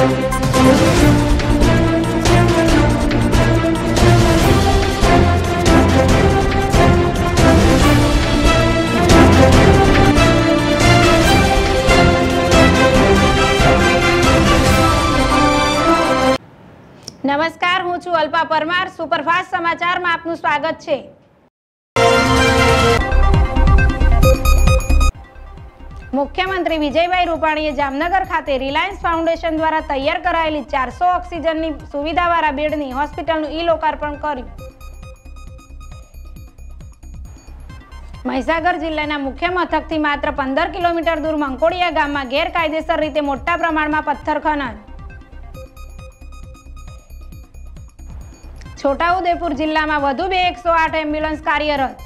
नमस्कार, हूँ छू अल्पा परमार। सुपरफास्ट समाचार में आपનું स्वागत है। मुख्यमंत्री विजयभाई रूपाणीए जामनगर खाते रिलायंस फाउंडेशन द्वारा तैयार करायेली 400 ऑक्सीजन सुविधावाळा बेडनी होस्पिટલનું ई-लोकार्पण कर्યું। મહીસાગર જિલ્લાના મુખ્ય મથકથી માત્ર 15 કિલોમીટર દૂર મંકોડિયા ગામમાં ગેરકાયદેસર રીતે મોટા પ્રમાણમાં પથ્થર ખનન। छोटाउदेपुर जिल्ला में वधु 108 एम्ब्युलन्स कार्यरत।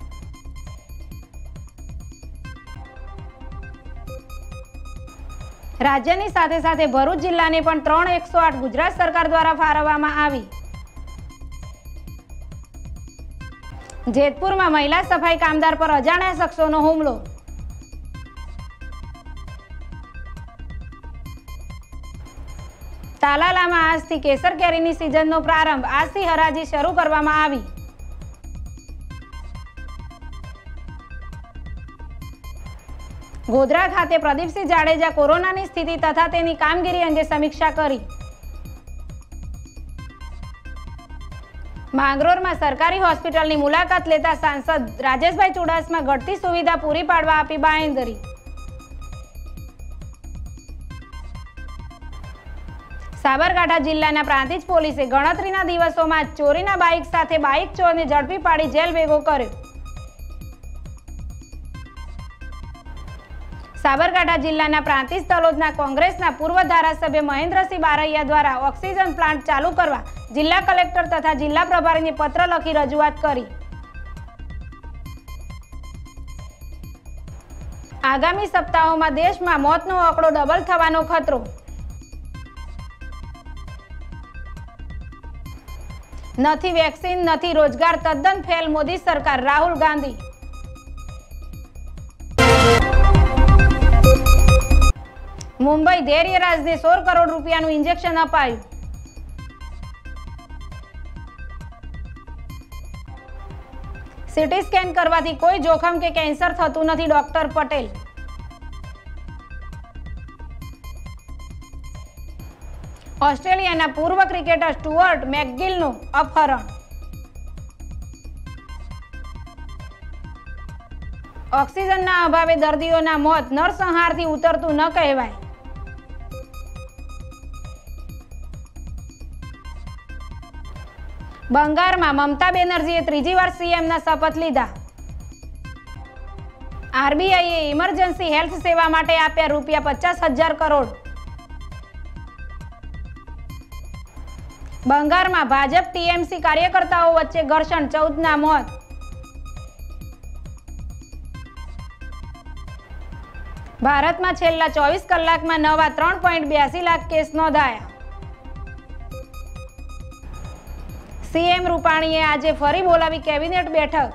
राज्यनी साथे साथे भरूच जिल्लाने पण 3 108 गुजरात सरकार द्वारा फाळववामां आवी। जेतपुर में महिला सफाई कामदार पर अजाण्या शख्सोनो हुमलो। तालालामां आजथी केसर केरीनी सीजननो प्रारंभ। आजथी हराजी शरू करवामां आवी। गोधरा खाते प्रदीपसिंह जाडेजा कोरोनानी स्थिति तथा तेनी कामगीरी अंगे समीक्षा करी। માંગરોળ में सरकारी होस्पिटलनी मुलाकात लेता सांसद राजेशभाई चुडासमा घटती सुविधा पूरी पाडवा आपी बांहेधरी। साबरकांठा जिल्लाना प्रांतिज पोलीसे गणतरीना दिवसोमां चोरीना बाइक साथे बाइक चोरने झड़पी पाड़ी जेल भेगो कर्यो। साबरकांठा जिल्लाना प्रांतिज तलोदना कोंग्रेसना पूर्व धारासभ्य महेन्द्रसिंह बारैया द्वारा ऑक्सीजन प्लांट चालू करवा जिल्ला कलेक्टर तथा जिल्ला प्रभारीने पत्र लखी रजूआत करी। आगामी सप्ताहोमां देशमां मौतनो आंकड़ो डबल थवानो खतरो। नथी वेक्सीन नथी रोजगार तद्दन फेल मोदी सरकार, राहुल गांधी। मुंबई धैर्यराज ने 16 करोड़ रूपियाનું इंजेक्शन अपाયું। सीटी स्केन करवाथी कोई जोखम के कैंसर थतुं नथी, डॉक्टर पटेल। ऑस्ट्रेलियाना पूर्व क्रिकेटर स्टुअर्ट मैकगिलનું अपहरण। ऑक्सीजनना अभावे दर्दीओना मौत नरसंहारथी उतरतुं न कहेवाय। बंगाळमां ममता बेनर्जीए त्रीजी वार सीएमना शपथ लीधा। आरबीआईए इमरजन्सी हेल्थ सेवा माटे आप्या रूपिया 50,000 करोड़। बंगाल में भाजप टीएमसी कार्यकर्ताओं वच्चे घर्षण, 14 मौत। भारत में छेल्ला 24 कलाक में नवा 3.82 लाख केस नोंधाया। सीएम रूपाणीए आज फरी बोलावी केबिनेट बैठक।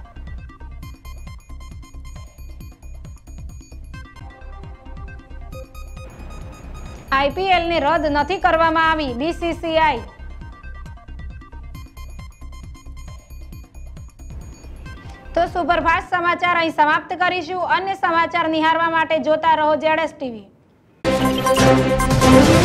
आईपीएल ने रद्द नहीं करवामां आवी, बीसीसीआई। तो सुपरफास्ट समाचार अहीं समाप्त करीशुं। अन्य समाचार निहारवा माटे जोता रहो ZSTV।